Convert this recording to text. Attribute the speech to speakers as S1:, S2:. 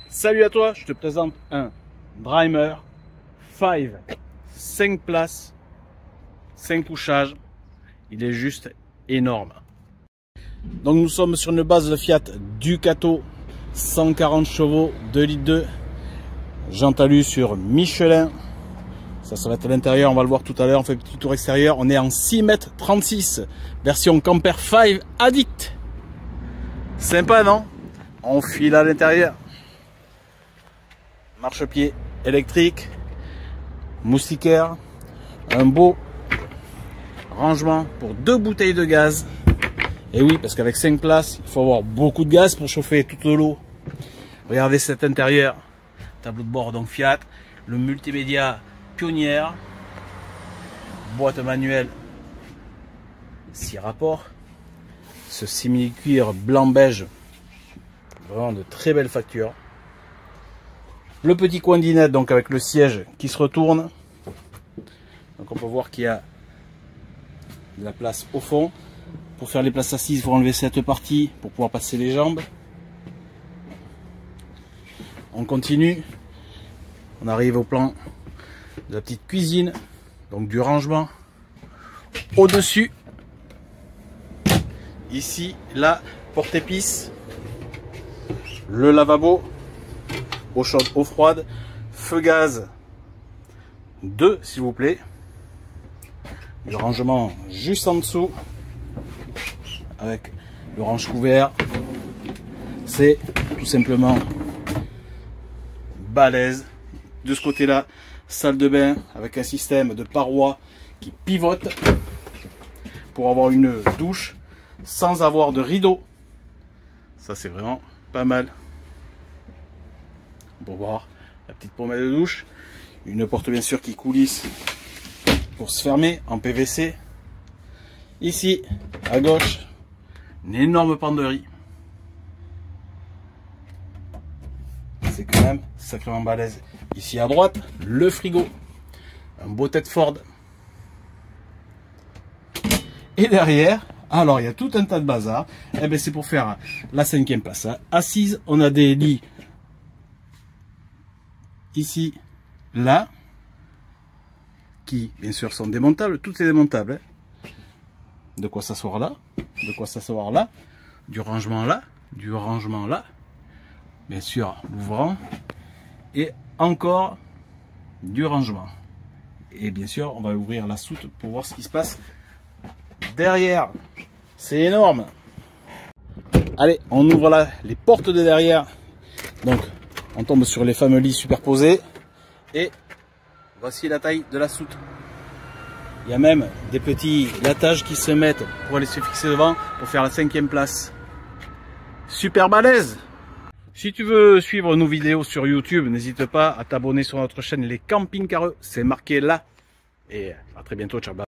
S1: Salut à toi, je te présente un Dreamer 5 places, 5 couchages. Il est juste énorme. Donc nous sommes sur une base de Fiat Ducato, 140 chevaux, 2 litres 2. Jean-Talus sur Michelin. Ça va être à l'intérieur, on va le voir tout à l'heure. On fait un petit tour extérieur. On est en 6,36 m, version Camper 5 Addict. Sympa, non? On file à l'intérieur. Marchepied électrique, moustiquaire, un beau rangement pour 2 bouteilles de gaz. Et oui, parce qu'avec 5 places, il faut avoir beaucoup de gaz pour chauffer toute l'eau. Regardez cet intérieur, tableau de bord donc Fiat, le multimédia Pionnière, boîte manuelle 6 rapports, ce simili-cuir blanc-beige, vraiment de très belle facture. Le petit coin dinette donc avec le siège qui se retourne. Donc on peut voir qu'il y a de la place au fond. Pour faire les places assises, il faut enlever cette partie pour pouvoir passer les jambes. On continue. On arrive au plan de la petite cuisine, donc du rangement au-dessus. Ici, la porte-épices, le lavabo, eau chaude, eau froide, feu gaz 2 s'il vous plaît. Le rangement juste en dessous avec le range couvert. C'est tout simplement balèze. De ce côté là, salle de bain avec un système de parois qui pivote pour avoir une douche sans avoir de rideau. Ça c'est vraiment pas mal. Pour voir la petite pommette de douche, une porte bien sûr qui coulisse pour se fermer en PVC. Ici à gauche, une énorme penderie. C'est quand même sacrément balèze. Ici à droite, le frigo, un beau tête Ford. Et derrière, alors il y a tout un tas de bazar. Et bien c'est pour faire la 5e place assise. On a des lits ici, là, qui bien sûr sont démontables. Tout est démontable. Hein. De quoi s'asseoir là, de quoi s'asseoir là, du rangement là, du rangement là. Bien sûr, l'ouvrant. Et encore du rangement. Et bien sûr, on va ouvrir la soute pour voir ce qui se passe derrière. C'est énorme. Allez, on ouvre là les portes de derrière. Donc, on tombe sur les fameux lits superposés. Et voici la taille de la soute. Il y a même des petits lattages qui se mettent pour aller se fixer devant pour faire la 5e place. Super balèze! Si tu veux suivre nos vidéos sur YouTube, n'hésite pas à t'abonner sur notre chaîne Les Camping Carreux. C'est marqué là. Et à très bientôt. Ciao.